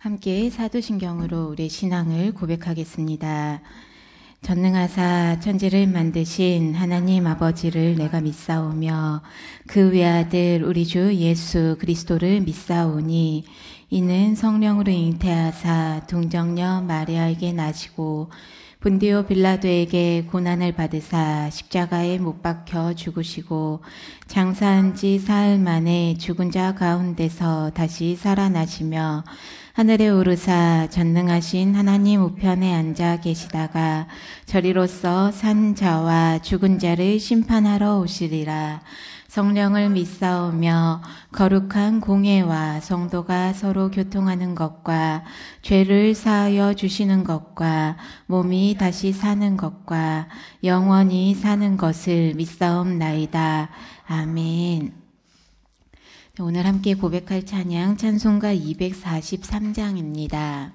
함께 사도신경으로 우리의 신앙을 고백하겠습니다. 전능하사 천지를 만드신 하나님 아버지를 내가 믿사오며 그 외아들 우리 주 예수 그리스도를 믿사오니 이는 성령으로 잉태하사 동정녀 마리아에게 나시고 본디오 빌라도에게 고난을 받으사 십자가에 못 박혀 죽으시고 장사한 지 사흘 만에 죽은 자 가운데서 다시 살아나시며 하늘에 오르사 전능하신 하나님 우편에 앉아 계시다가 저리로서 산 자와 죽은 자를 심판하러 오시리라. 성령을 믿사오며 거룩한 공예와 성도가 서로 교통하는 것과 죄를 사하여 주시는 것과 몸이 다시 사는 것과 영원히 사는 것을 믿사옵나이다. 아멘. 오늘 함께 고백할 찬양 찬송가 243장입니다.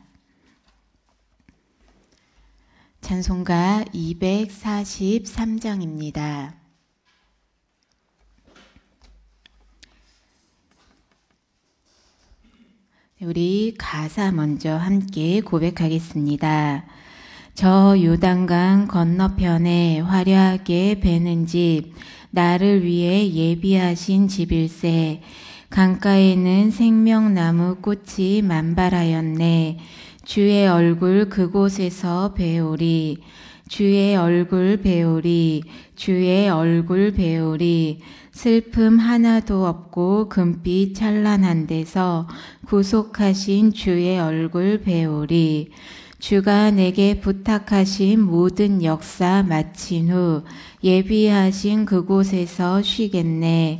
찬송가 243장입니다. 우리 가사 먼저 함께 고백하겠습니다. 저 요단강 건너편에 화려하게 배는 집, 나를 위해 예비하신 집일세. 강가에는 생명나무 꽃이 만발하였네. 주의 얼굴 그곳에서 배우리. 주의 얼굴 배우리. 주의 얼굴 배우리. 슬픔 하나도 없고 금빛 찬란한 데서 구속하신 주의 얼굴 배우리. 주가 내게 부탁하신 모든 역사 마친 후 예비하신 그곳에서 쉬겠네.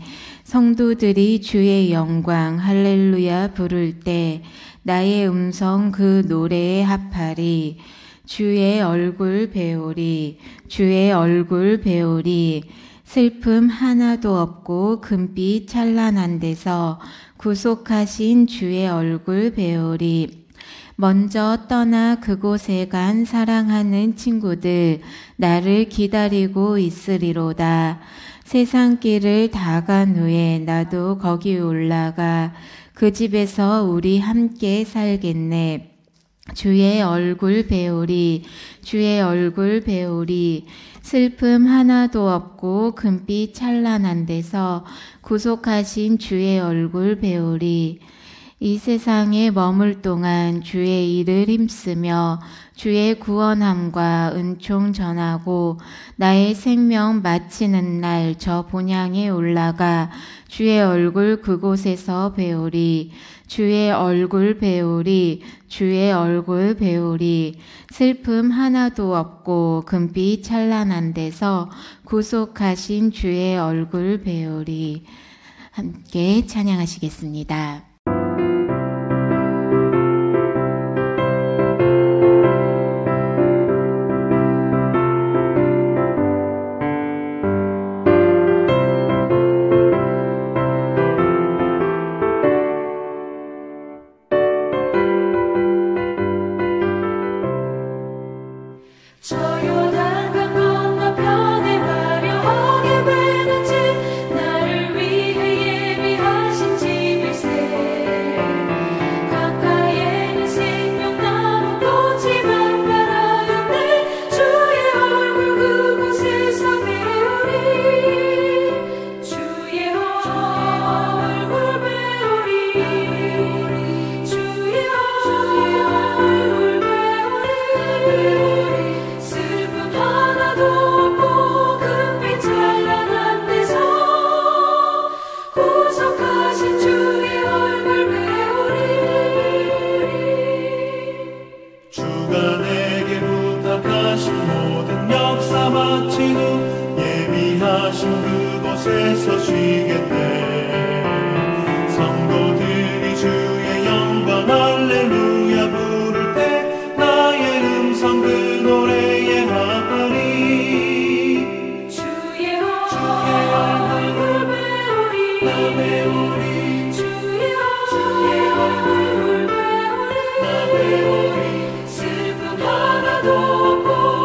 성도들이 주의 영광 할렐루야 부를 때 나의 음성 그 노래에 합하리. 주의 얼굴 배우리. 주의 얼굴 배우리. 슬픔 하나도 없고 금빛 찬란한 데서 구속하신 주의 얼굴 배우리. 먼저 떠나 그곳에 간 사랑하는 친구들 나를 기다리고 있으리로다. 세상 길을 다 간 후에 나도 거기 올라가 그 집에서 우리 함께 살겠네. 주의 얼굴 배우리. 주의 얼굴 배우리. 슬픔 하나도 없고 금빛 찬란한 데서 구속하신 주의 얼굴 배우리. 이 세상에 머물 동안 주의 일을 힘쓰며 주의 구원함과 은총 전하고 나의 생명 마치는 날 저 본향에 올라가 주의 얼굴 그곳에서 배우리. 주의 얼굴 배우리. 주의 얼굴 배우리. 슬픔 하나도 없고 금빛 찬란한 데서 구속하신 주의 얼굴 배우리. 함께 찬양하시겠습니다.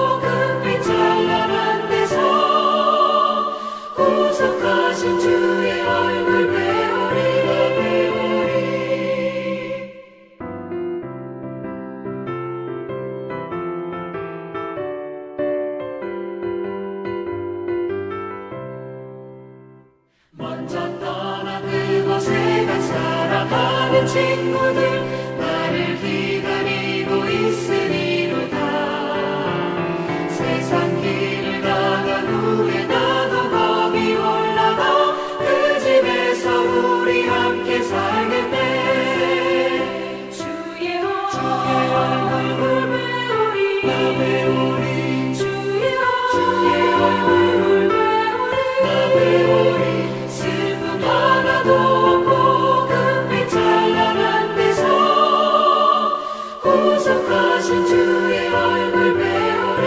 구속하신 주의 친구들 나를 기다리고 있으리로다. 세상 길을 나간 후에 나도 거기 올라가 그 집에서 우리 함께 살겠네. 주의 얼굴 배우리 나 배우리 주의 얼굴 배우리 나 배우리. 슬픔 하나도 없고 금빛 찬란한 데서 구속하신 주의 얼굴 배우리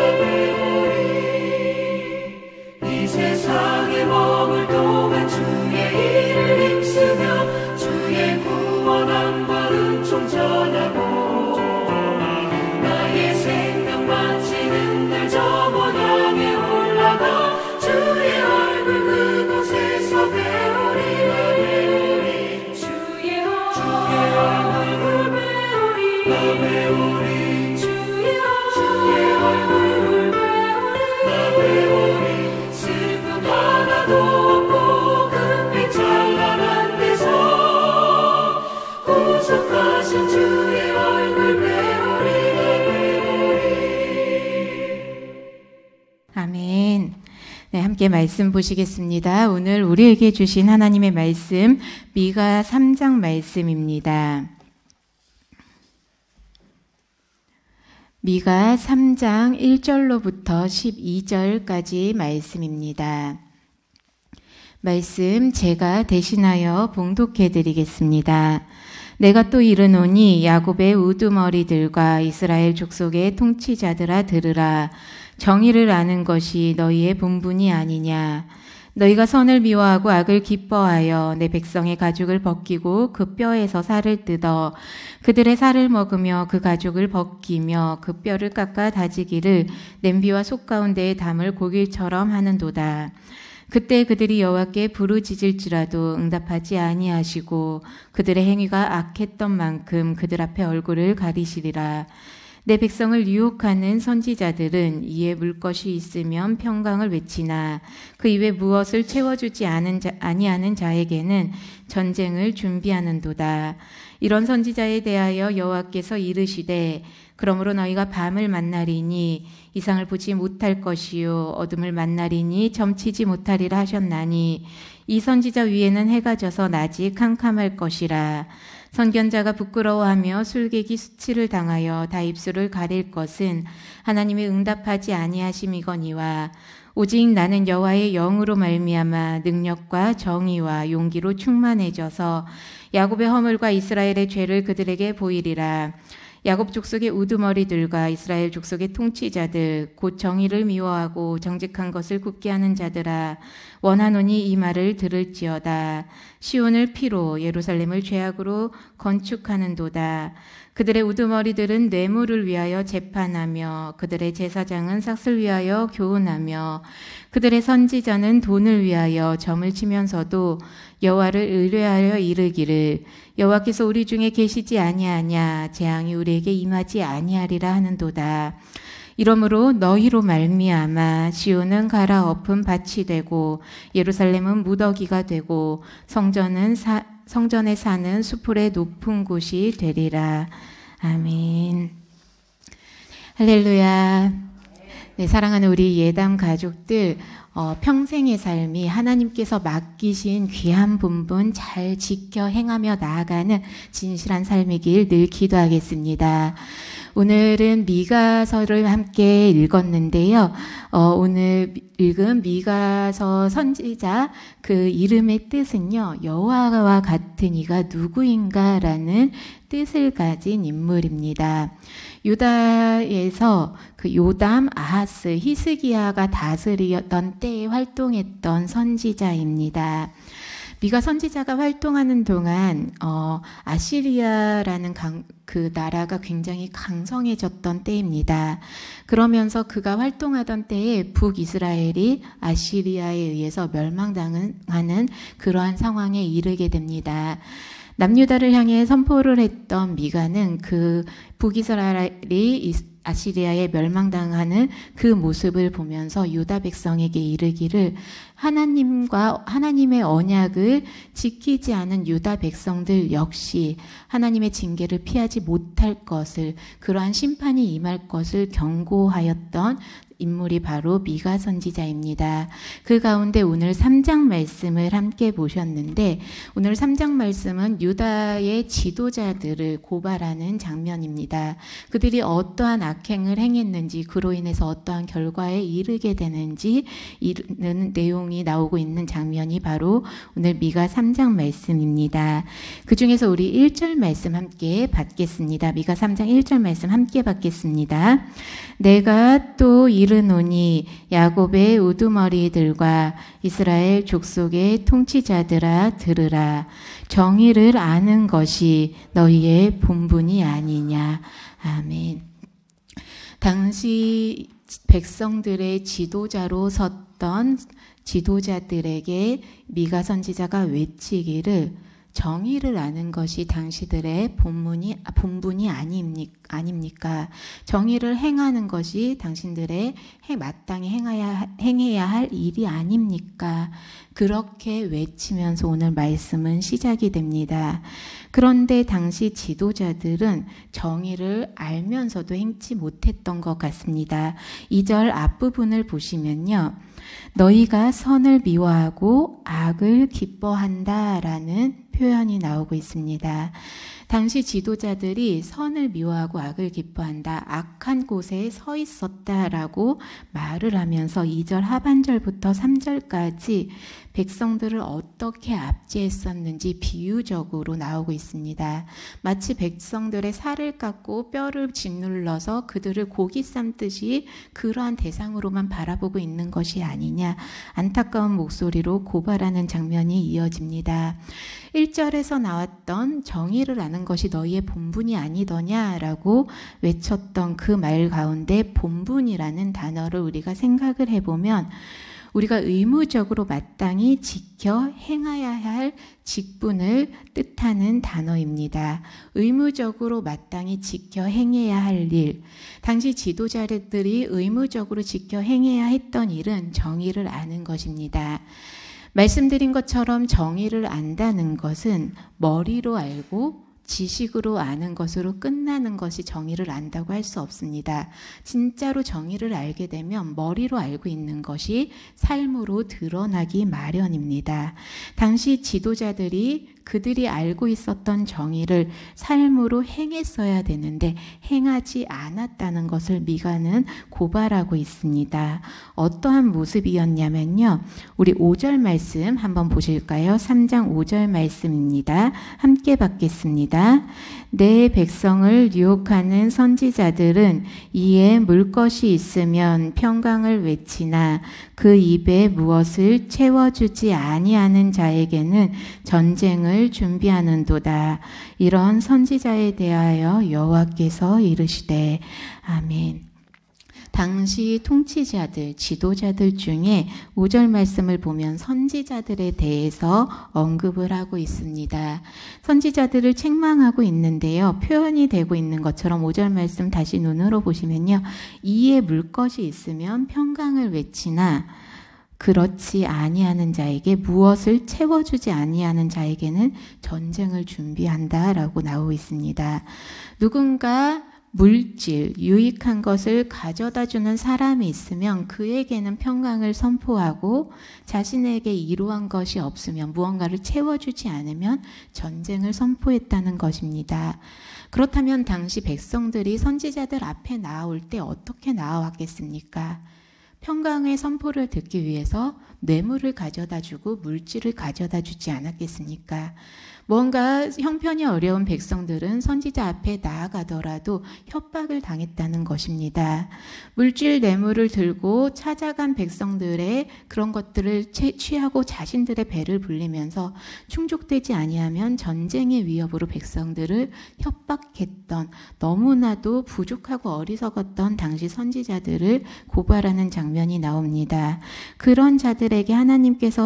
이 세상에 머물 동안 주의 일을 힘쓰며 주의 구원함과 은총 전하고 나의 생명 마치는 날 저 먼 향에 올라가 주의 얼굴 그곳에서 배우리 주의 얼굴 배우리 나 배우리 주의 얼굴 배우리 나 배우리. 슬픔 하나도 없고 금빛 찬란한 데서 구속하신 주의 얼굴 배우리. 아멘. 네, 함께 말씀 보시겠습니다. 오늘 우리에게 주신 하나님의 말씀, 미가 3장 말씀입니다. 미가 3장 1절로부터 12절까지 말씀입니다. 말씀 제가 대신하여 봉독해 드리겠습니다. 내가 또 이르노니 야곱의 우두머리들과 이스라엘 족속의 통치자들아 들으라. 정의를 아는 것이 너희의 본분이 아니냐. 너희가 선을 미워하고 악을 기뻐하여 내 백성의 가죽을 벗기고 그 뼈에서 살을 뜯어 그들의 살을 먹으며 그 가죽을 벗기며 그 뼈를 깎아 다지기를 냄비와 속 가운데에 담을 고길처럼 하는도다. 그때 그들이 여호와께 부르짖을지라도 응답하지 아니하시고 그들의 행위가 악했던 만큼 그들 앞에 얼굴을 가리시리라. 내 백성을 유혹하는 선지자들은 이에 물 것이 있으면 평강을 외치나 그 입에 무엇을 채워주지 아니하는 자에게는 전쟁을 준비하는도다. 이런 선지자에 대하여 여호와께서 이르시되 그러므로 너희가 밤을 만나리니 이상을 보지 못할 것이요 어둠을 만나리니 점치지 못하리라 하셨나니 이 선지자 위에는 해가 져서 낮이 캄캄할 것이라. 선견자가 부끄러워하며 술객이 수치를 당하여 다 입술을 가릴 것은 하나님이 응답하지 아니하심이거니와 오직 나는 여호와의 영으로 말미암아 능력과 정의와 용기로 충만해져서 야곱의 허물과 이스라엘의 죄를 그들에게 보이리라. 야곱 족속의 우두머리들과 이스라엘 족속의 통치자들 곧 정의를 미워하고 정직한 것을 굽게 하는 자들아 원하노니 이 말을 들을지어다. 시온을 피로 예루살렘을 죄악으로 건축하는도다. 그들의 우두머리들은 뇌물을 위하여 재판하며 그들의 제사장은 삭슬 위하여 교훈하며 그들의 선지자는 돈을 위하여 점을 치면서도 여호와를 의뢰하여 이르기를 여호와께서 우리 중에 계시지 아니하냐 재앙이 우리에게 임하지 아니하리라 하는도다. 이러므로 너희로 말미암아 시온은 갈아엎은 밭이 되고 예루살렘은 무더기가 되고 성전에 사는 수풀의 높은 곳이 되리라. 아멘. 할렐루야. 네, 사랑하는 우리 예담 가족들, 평생의 삶이 하나님께서 맡기신 귀한 본분 잘 지켜 행하며 나아가는 진실한 삶이길 늘 기도하겠습니다. 오늘은 미가서를 함께 읽었는데요. 오늘 읽은 미가서 선지자 그 이름의 뜻은요. 여호와와 같은 이가 누구인가라는 뜻을 가진 인물입니다. 유다에서 그 요담, 아하스, 히스기야가 다스리던 때에 활동했던 선지자입니다. 미가 선지자가 활동하는 동안 아시리아라는 그 나라가 굉장히 강성해졌던 때입니다. 그러면서 그가 활동하던 때에 북이스라엘이 아시리아에 의해서 멸망당하는 그러한 상황에 이르게 됩니다. 남유다를 향해 선포를 했던 미가는 그 북이스라엘이 아시리아에 멸망당하는 그 모습을 보면서 유다 백성에게 이르기를 하나님의 언약을 지키지 않은 유다 백성들 역시 하나님의 징계를 피하지 못할 것을, 그러한 심판이 임할 것을 경고하였던 인물이 바로 미가 선지자입니다. 그 가운데 오늘 3장 말씀을 함께 보셨는데, 오늘 3장 말씀은 유다의 지도자들을 고발하는 장면입니다. 그들이 어떠한 악행을 행했는지, 그로 인해서 어떠한 결과에 이르게 되는지 이르는 내용이 나오고 있는 장면이 바로 오늘 미가 3장 말씀입니다. 그 중에서 우리 1절 말씀 함께 받겠습니다. 미가 3장 1절 말씀 함께 받겠습니다. 내가 또 이르노니 야곱의 우두머리들과 이스라엘 족속의 통치자들아 들으라. 정의를 아는 것이 너희의 본분이 아니냐. 아멘. 당시 백성들의 지도자로 섰던 지도자들에게 미가 선지자가 외치기를 정의를 아는 것이 당신들의 본분이 아닙니까? 정의를 행하는 것이 당신들의 마땅히 행해야 할 일이 아닙니까? 그렇게 외치면서 오늘 말씀은 시작이 됩니다. 그런데 당시 지도자들은 정의를 알면서도 행치 못했던 것 같습니다. 2절 앞부분을 보시면요. 너희가 선을 미워하고 악을 기뻐한다라는 표현이 나오고 있습니다. 당시 지도자들이 선을 미워하고 악을 기뻐한다, 악한 곳에 서 있었다라고 말을 하면서 2절 하반절부터 3절까지 백성들을 어떻게 압제했었는지 비유적으로 나오고 있습니다. 마치 백성들의 살을 깎고 뼈를 짓눌러서 그들을 고기 삶듯이 그러한 대상으로만 바라보고 있는 것이 아니냐, 안타까운 목소리로 고발하는 장면이 이어집니다. 1절에서 나왔던 정의를 아는 것이 너희의 본분이 아니더냐라고 외쳤던 그 말 가운데 본분이라는 단어를 우리가 생각을 해보면 우리가 의무적으로 마땅히 지켜 행해야 할 직분을 뜻하는 단어입니다. 의무적으로 마땅히 지켜 행해야 할 일. 당시 지도자들이 의무적으로 지켜 행해야 했던 일은 정의를 아는 것입니다. 말씀드린 것처럼 정의를 안다는 것은 머리로 알고 지식으로 아는 것으로 끝나는 것이 정의를 안다고 할 수 없습니다. 진짜로 정의를 알게 되면 머리로 알고 있는 것이 삶으로 드러나기 마련입니다. 당시 지도자들이 그들이 알고 있었던 정의를 삶으로 행했어야 되는데 행하지 않았다는 것을 미가는 고발하고 있습니다. 어떠한 모습이었냐면요. 우리 5절 말씀 한번 보실까요? 3장 5절 말씀입니다. 함께 받겠습니다. 내 백성을 유혹하는 선지자들은 이에 물 것이 있으면 평강을 외치나 그 입에 무엇을 채워주지 아니하는 자에게는 전쟁을 준비하는도다. 이런 선지자에 대하여 여호와께서 이르시되 아멘. 당시 통치자들, 지도자들 중에 5절 말씀을 보면 선지자들에 대해서 언급을 하고 있습니다. 선지자들을 책망하고 있는데요. 표현이 되고 있는 것처럼 5절 말씀 다시 눈으로 보시면요. 이에 물 것이 있으면 평강을 외치나 그렇지 아니하는 자에게 무엇을 채워주지 아니하는 자에게는 전쟁을 준비한다라고 나오고 있습니다. 누군가 물질, 유익한 것을 가져다 주는 사람이 있으면 그에게는 평강을 선포하고 자신에게 이루한 것이 없으면 무언가를 채워주지 않으면 전쟁을 선포했다는 것입니다. 그렇다면 당시 백성들이 선지자들 앞에 나올 때 어떻게 나와왔겠습니까? 평강의 선포를 듣기 위해서 뇌물을 가져다 주고 물질을 가져다 주지 않았겠습니까? 뭔가 형편이 어려운 백성들은 선지자 앞에 나아가더라도 협박을 당했다는 것입니다. 물질 뇌물을 들고 찾아간 백성들의 그런 것들을 취하고 자신들의 배를 불리면서 충족되지 아니하면 전쟁의 위협으로 백성들을 협박했던, 너무나도 부족하고 어리석었던 당시 선지자들을 고발하는 장면이 나옵니다. 그런 자들에게 하나님께서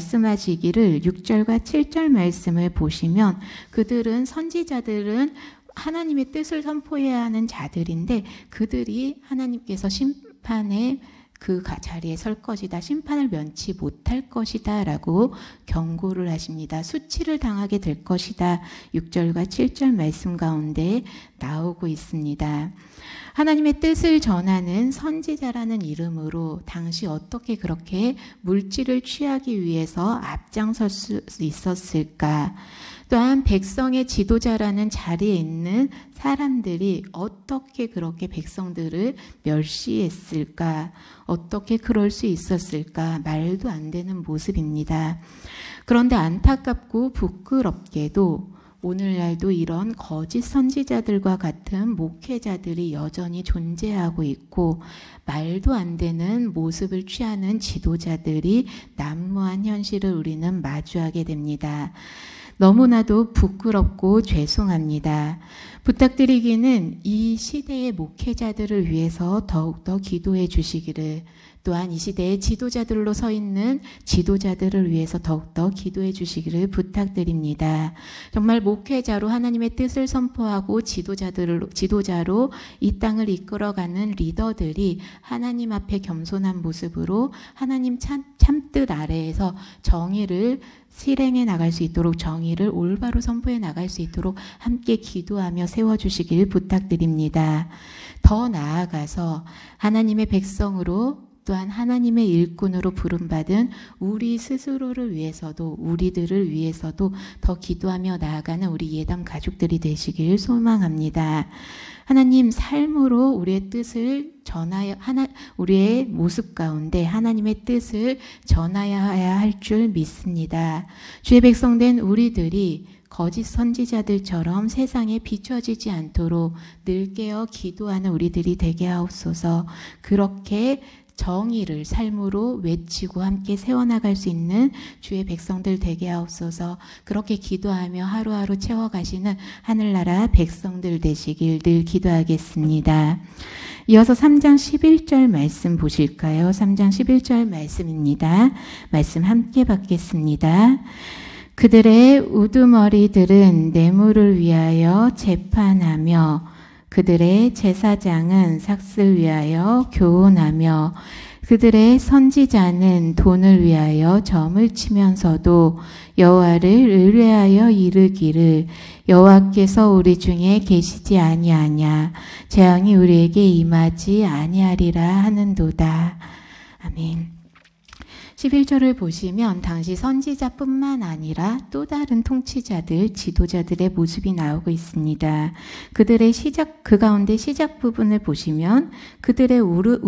말씀하시기를 6절과 7절 말씀을 보시면 그들은 선지자들은 하나님의 뜻을 선포해야 하는 자들인데 그들이 하나님께서 심판의 그 자리에 설 것이다. 심판을 면치 못할 것이다 라고 경고를 하십니다. 수치를 당하게 될 것이다. 6절과 7절 말씀 가운데 나오고 있습니다. 하나님의 뜻을 전하는 선지자라는 이름으로 당시 어떻게 그렇게 물질을 취하기 위해서 앞장설 수 있었을까? 또한 백성의 지도자라는 자리에 있는 사람들이 어떻게 그렇게 백성들을 멸시했을까? 어떻게 그럴 수 있었을까? 말도 안 되는 모습입니다. 그런데 안타깝고 부끄럽게도 오늘날도 이런 거짓 선지자들과 같은 목회자들이 여전히 존재하고 있고 말도 안 되는 모습을 취하는 지도자들이 난무한 현실을 우리는 마주하게 됩니다. 너무나도 부끄럽고 죄송합니다. 부탁드리기는 이 시대의 목회자들을 위해서 더욱더 기도해 주시기를, 또한 이 시대의 지도자들로 서 있는 지도자들을 위해서 더욱더 기도해 주시기를 부탁드립니다. 정말 목회자로 하나님의 뜻을 선포하고 지도자로 이 땅을 이끌어가는 리더들이 하나님 앞에 겸손한 모습으로 하나님 참뜻 아래에서 정의를 실행해 나갈 수 있도록, 정의를 올바로 선포해 나갈 수 있도록 함께 기도하며 세워주시길 부탁드립니다. 더 나아가서 하나님의 백성으로 또한 하나님의 일꾼으로 부름받은 우리 스스로를 위해서도, 우리들을 위해서도 더 기도하며 나아가는 우리 예담 가족들이 되시길 소망합니다. 하나님, 삶으로 우리의 뜻을 전하여, 우리의 모습 가운데 하나님의 뜻을 전하여야 할 줄 믿습니다. 주의 백성된 우리들이 거짓 선지자들처럼 세상에 비춰지지 않도록 늘 깨어 기도하는 우리들이 되게 하옵소서. 그렇게 정의를 삶으로 외치고 함께 세워나갈 수 있는 주의 백성들 되게 하옵소서. 그렇게 기도하며 하루하루 채워가시는 하늘나라 백성들 되시길 늘 기도하겠습니다. 이어서 3장 11절 말씀 보실까요? 3장 11절 말씀입니다. 말씀 함께 받겠습니다. 그들의 우두머리들은 뇌물을 위하여 재판하며 그들의 제사장은 삭슬 위하여 교훈하며 그들의 선지자는 돈을 위하여 점을 치면서도 여호와를 의뢰하여 이르기를 여호와께서 우리 중에 계시지 아니하냐, 재앙이 우리에게 임하지 아니하리라 하는도다. 아멘. 11절을 보시면 당시 선지자뿐만 아니라 또 다른 통치자들, 지도자들의 모습이 나오고 있습니다. 그들의 그 가운데 시작 부분을 보시면 그들의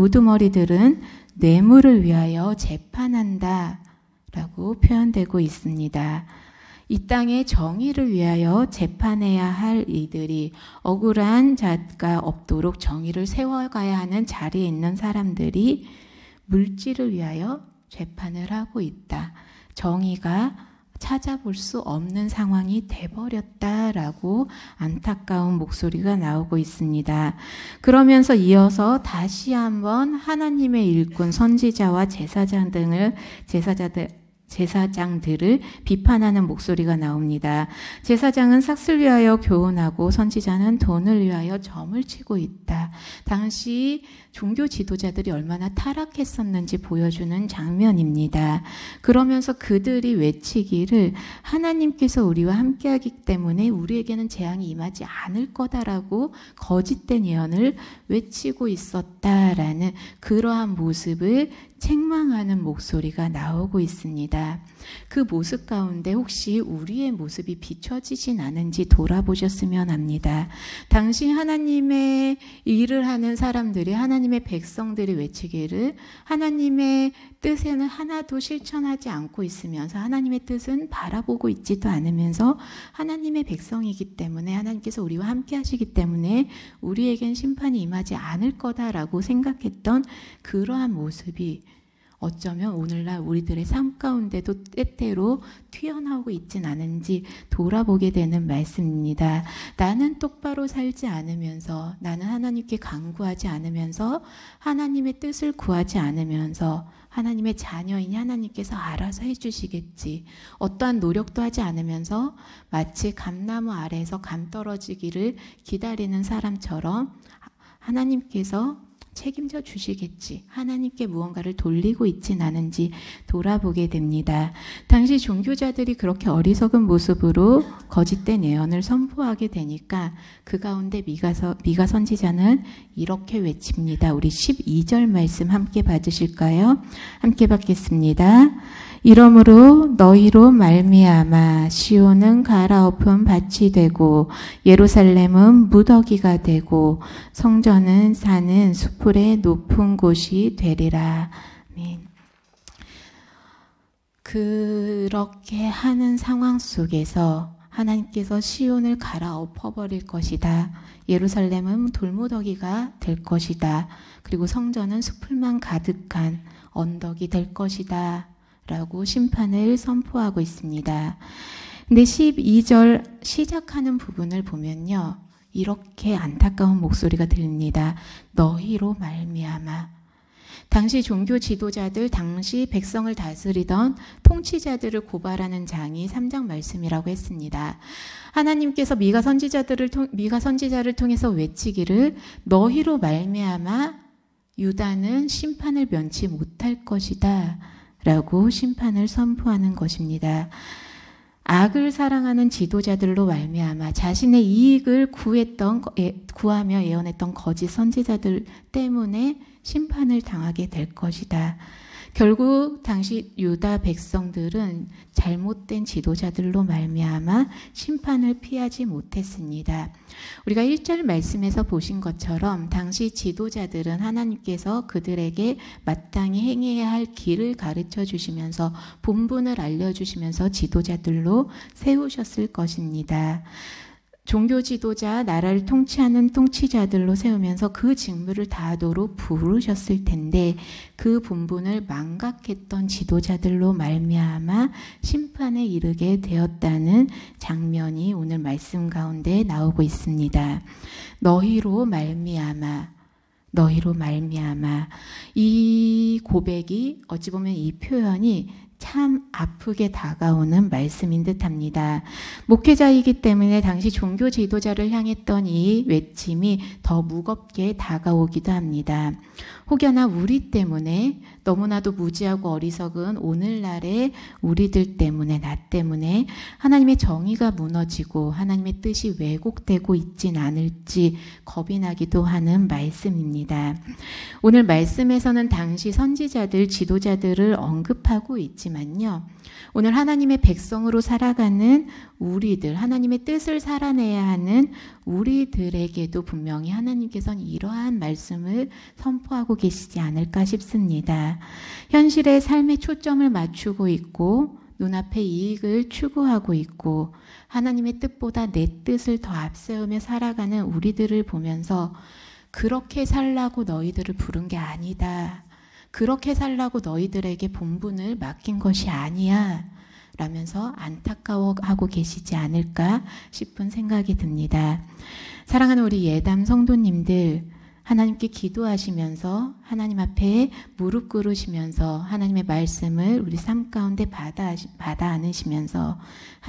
우두머리들은 뇌물을 위하여 재판한다 라고 표현되고 있습니다. 이 땅의 정의를 위하여 재판해야 할 이들이, 억울한 자가 없도록 정의를 세워가야 하는 자리에 있는 사람들이 물질을 위하여 재판을 하고 있다. 정의가 찾아볼 수 없는 상황이 돼버렸다라고 안타까운 목소리가 나오고 있습니다. 그러면서 이어서 다시 한번 하나님의 일꾼 선지자와 제사장들을 비판하는 목소리가 나옵니다. 제사장은 삭슬 위하여 교훈하고 선지자는 돈을 위하여 점을 치고 있다. 당시 종교 지도자들이 얼마나 타락했었는지 보여주는 장면입니다. 그러면서 그들이 외치기를 하나님께서 우리와 함께하기 때문에 우리에게는 재앙이 임하지 않을 거다라고 거짓된 예언을 외치고 있었다라는 그러한 모습을 책망하는 목소리가 나오고 있습니다. 그 모습 가운데 혹시 우리의 모습이 비춰지진 않은지 돌아보셨으면 합니다. 당시 하나님의 일을 하는 사람들이, 하나님의 백성들이 외치기를 하나님의 뜻에는 하나도 실천하지 않고 있으면서 하나님의 뜻은 바라보고 있지도 않으면서 하나님의 백성이기 때문에, 하나님께서 우리와 함께 하시기 때문에 우리에겐 심판이 임하지 않을 거다라고 생각했던 그러한 모습이 어쩌면 오늘날 우리들의 삶 가운데도 때때로 튀어나오고 있진 않은지 돌아보게 되는 말씀입니다. 나는 똑바로 살지 않으면서, 나는 하나님께 간구하지 않으면서, 하나님의 뜻을 구하지 않으면서, 하나님의 자녀이니 하나님께서 알아서 해주시겠지, 어떠한 노력도 하지 않으면서 마치 감나무 아래에서 감 떨어지기를 기다리는 사람처럼 하나님께서 책임져 주시겠지, 하나님께 무언가를 돌리고 있진 않은지 돌아보게 됩니다. 당시 종교자들이 그렇게 어리석은 모습으로 거짓된 예언을 선포하게 되니까 그 가운데 미가 선지자는 이렇게 외칩니다. 우리 12절 말씀 함께 받으실까요? 함께 받겠습니다. 이러므로 너희로 말미암아 시온은 갈아엎은 밭이 되고 예루살렘은 무더기가 되고 성전은 사는 수풀의 높은 곳이 되리라. 아멘. 그렇게 하는 상황 속에서 하나님께서 시온을 갈아엎어버릴 것이다. 예루살렘은 돌무더기가 될 것이다. 그리고 성전은 수풀만 가득한 언덕이 될 것이다. 라고 심판을 선포하고 있습니다. 근데 12절 시작하는 부분을 보면요, 이렇게 안타까운 목소리가 들립니다. 너희로 말미암아. 당시 종교 지도자들, 당시 백성을 다스리던 통치자들을 고발하는 장이 3장 말씀이라고 했습니다. 하나님께서 미가 선지자를 통해서 외치기를 너희로 말미암아 유다는 심판을 면치 못할 것이다 라고 심판을 선포하는 것입니다. 악을 사랑하는 지도자들로 말미암아 자신의 이익을 구하며 예언했던 거짓 선지자들 때문에 심판을 당하게 될 것이다. 결국 당시 유다 백성들은 잘못된 지도자들로 말미암아 심판을 피하지 못했습니다. 우리가 1절 말씀에서 보신 것처럼 당시 지도자들은 하나님께서 그들에게 마땅히 행해야 할 길을 가르쳐 주시면서 본분을 알려주시면서 지도자들로 세우셨을 것입니다. 종교 지도자, 나라를 통치하는 통치자들로 세우면서 그 직무를 다하도록 부르셨을 텐데 그 본분을 망각했던 지도자들로 말미암아 심판에 이르게 되었다는 장면이 오늘 말씀 가운데 나오고 있습니다. 너희로 말미암아, 너희로 말미암아. 이 고백이 어찌 보면 이 표현이 참 아프게 다가오는 말씀인 듯합니다. 목회자이기 때문에 당시 종교 지도자를 향했던 이 외침이 더 무겁게 다가오기도 합니다. 혹여나 우리 때문에, 너무나도 무지하고 어리석은 오늘날의 우리들 때문에, 나 때문에 하나님의 정의가 무너지고 하나님의 뜻이 왜곡되고 있진 않을지 겁이 나기도 하는 말씀입니다. 오늘 말씀에서는 당시 선지자들, 지도자들을 언급하고 있지만요, 오늘 하나님의 백성으로 살아가는 우리들, 하나님의 뜻을 살아내야 하는 우리들에게도 분명히 하나님께서는 이러한 말씀을 선포하고 계시지 않을까 싶습니다. 현실의 삶에 초점을 맞추고 있고 눈앞의 이익을 추구하고 있고 하나님의 뜻보다 내 뜻을 더 앞세우며 살아가는 우리들을 보면서 그렇게 살라고 너희들을 부른 게 아니다. 그렇게 살라고 너희들에게 본분을 맡긴 것이 아니야. 라면서 안타까워하고 계시지 않을까 싶은 생각이 듭니다. 사랑하는 우리 예담 성도님들, 하나님께 기도하시면서 하나님 앞에 무릎 꿇으시면서 하나님의 말씀을 우리 삶 가운데 받아 안으시면서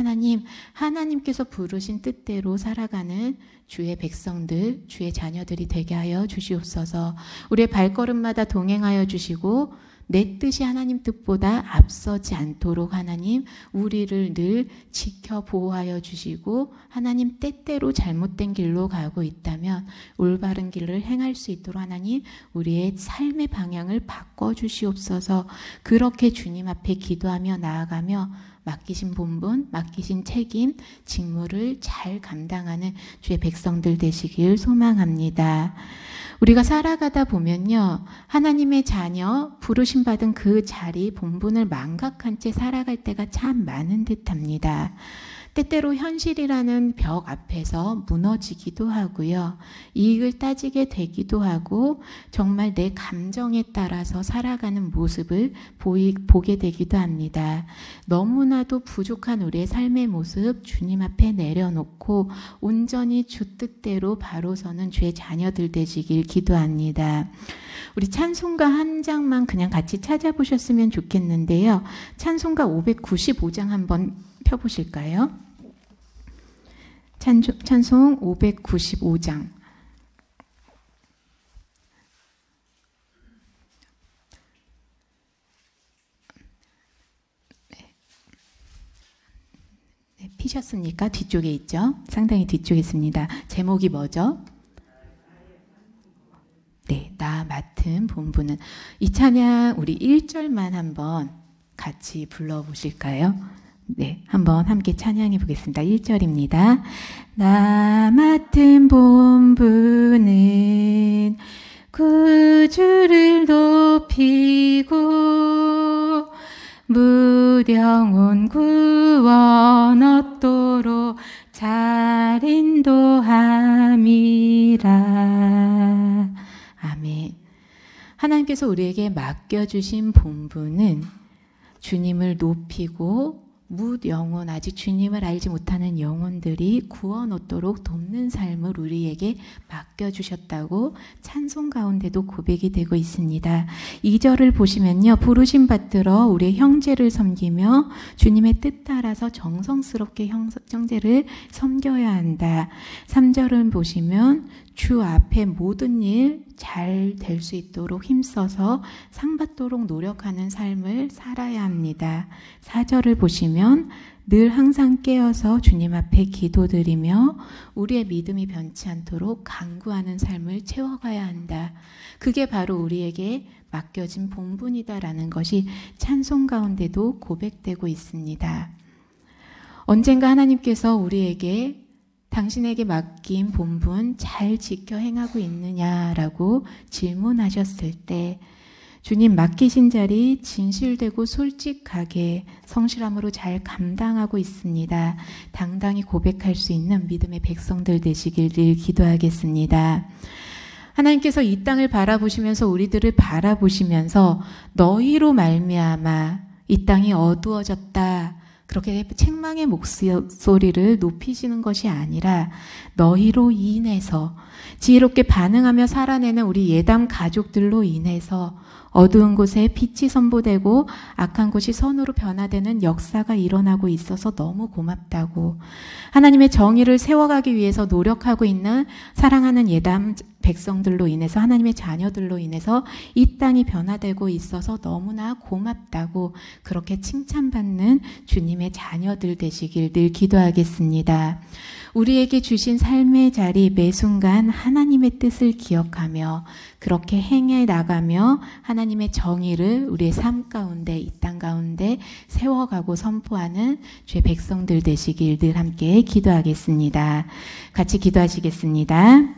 하나님께서 부르신 뜻대로 살아가는 주의 백성들, 주의 자녀들이 되게 하여 주시옵소서. 우리의 발걸음마다 동행하여 주시고 내 뜻이 하나님 뜻보다 앞서지 않도록 하나님 우리를 늘 지켜 보호하여 주시고 하나님 때때로 잘못된 길로 가고 있다면 올바른 길을 행할 수 있도록 하나님 우리의 삶의 방향을 바꿔주시옵소서. 그렇게 주님 앞에 기도하며 나아가며 맡기신 본분, 맡기신 책임, 직무를 잘 감당하는 주의 백성들 되시길 소망합니다. 우리가 살아가다 보면요, 하나님의 자녀, 부르심 받은 그 자리, 본분을 망각한 채 살아갈 때가 참 많은 듯합니다. 때때로 현실이라는 벽 앞에서 무너지기도 하고요. 이익을 따지게 되기도 하고 정말 내 감정에 따라서 살아가는 모습을 보게 되기도 합니다. 너무나도 부족한 우리의 삶의 모습 주님 앞에 내려놓고 온전히 주 뜻대로 바로 서는 주의 자녀들 되시길 기도합니다. 우리 찬송가 한 장만 그냥 같이 찾아보셨으면 좋겠는데요. 찬송가 595장 한번 펴보실까요? 찬송 595장. 네, 피셨습니까? 뒤쪽에 있죠? 상당히 뒤쪽에 있습니다. 제목이 뭐죠? 네, 나 맡은 본분은. 이 찬양 우리 1절만 한번 같이 불러보실까요? 네, 한번 함께 찬양해 보겠습니다. 1절입니다. 나 맡은 본분은 구주를 높이고 무령온 구원 얻도록 잘 인도함이라. 아멘. 하나님께서 우리에게 맡겨주신 본분은 주님을 높이고 뭇 영혼, 아직 주님을 알지 못하는 영혼들이 구원 얻도록 돕는 삶을 우리에게 맡겨주셨다고 찬송 가운데도 고백이 되고 있습니다. 2절을 보시면요. 부르심 받들어 우리의 형제를 섬기며 주님의 뜻 따라서 정성스럽게 형제를 섬겨야 한다. 3절을 보시면 주 앞에 모든 일 잘 될 수 있도록 힘써서 상 받도록 노력하는 삶을 살아야 합니다. 4절을 보시면 늘 항상 깨어서 주님 앞에 기도드리며 우리의 믿음이 변치 않도록 간구하는 삶을 채워가야 한다. 그게 바로 우리에게 맡겨진 본분이다라는 것이 찬송 가운데도 고백되고 있습니다. 언젠가 하나님께서 우리에게 당신에게 맡긴 본분 잘 지켜 행하고 있느냐라고 질문하셨을 때 주님 맡기신 자리 진실되고 솔직하게 성실함으로 잘 감당하고 있습니다. 당당히 고백할 수 있는 믿음의 백성들 되시길 늘 기도하겠습니다. 하나님께서 이 땅을 바라보시면서 우리들을 바라보시면서 너희로 말미암아 이 땅이 어두워졌다. 그렇게 책망의 목소리를 높이시는 것이 아니라 너희로 인해서 지혜롭게 반응하며 살아내는 우리 예담 가족들로 인해서 어두운 곳에 빛이 선보되고 악한 곳이 선으로 변화되는 역사가 일어나고 있어서 너무 고맙다고 하나님의 정의를 세워가기 위해서 노력하고 있는 사랑하는 예담 백성들로 인해서 하나님의 자녀들로 인해서 이 땅이 변화되고 있어서 너무나 고맙다고 그렇게 칭찬받는 주님의 자녀들 되시길 늘 기도하겠습니다. 우리에게 주신 삶의 자리 매 순간 하나님의 뜻을 기억하며 그렇게 행해 나가며 하나님의 정의를 우리의 삶 가운데 이 땅 가운데 세워가고 선포하는 주의 백성들 되시길 늘 함께 기도하겠습니다. 같이 기도하시겠습니다.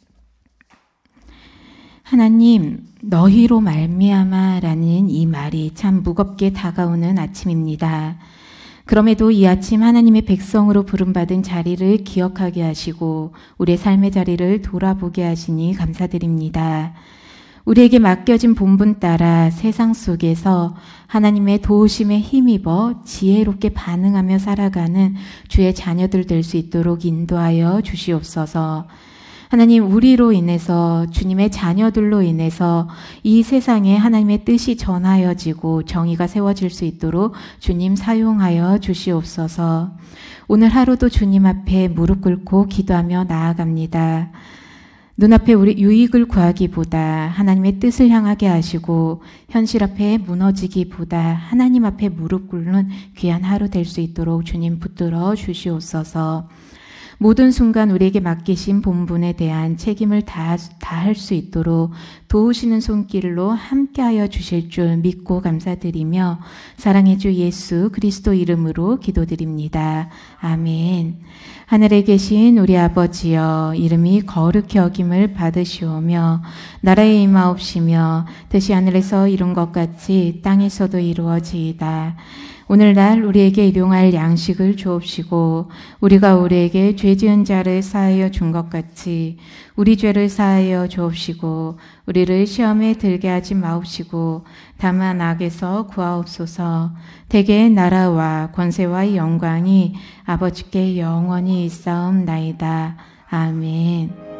하나님, 너희로 말미암아라는 이 말이 참 무겁게 다가오는 아침입니다. 그럼에도 이 아침 하나님의 백성으로 부름받은 자리를 기억하게 하시고 우리의 삶의 자리를 돌아보게 하시니 감사드립니다. 우리에게 맡겨진 본분 따라 세상 속에서 하나님의 도우심에 힘입어 지혜롭게 반응하며 살아가는 주의 자녀들 될 수 있도록 인도하여 주시옵소서. 하나님, 우리로 인해서 주님의 자녀들로 인해서 이 세상에 하나님의 뜻이 전하여지고 정의가 세워질 수 있도록 주님 사용하여 주시옵소서. 오늘 하루도 주님 앞에 무릎 꿇고 기도하며 나아갑니다. 눈앞에 우리 유익을 구하기보다 하나님의 뜻을 향하게 하시고 현실 앞에 무너지기보다 하나님 앞에 무릎 꿇는 귀한 하루 될 수 있도록 주님 붙들어 주시옵소서. 모든 순간 우리에게 맡기신 본분에 대한 책임을 다할 수 있도록 도우시는 손길로 함께하여 주실 줄 믿고 감사드리며 사랑의 주 예수 그리스도 이름으로 기도드립니다. 아멘. 하늘에 계신 우리 아버지여, 이름이 거룩히 여김을 받으시오며 나라에 임하옵시며 뜻이 하늘에서 이룬 것 같이 땅에서도 이루어지이다. 오늘날 우리에게 일용할 양식을 주옵시고 우리가 우리에게 죄 지은 자를 사하여 준 것 같이 우리 죄를 사하여 주옵시고 우리를 시험에 들게 하지 마옵시고 다만 악에서 구하옵소서. 대개의 나라와 권세와 영광이 아버지께 영원히 있사옵나이다. 아멘.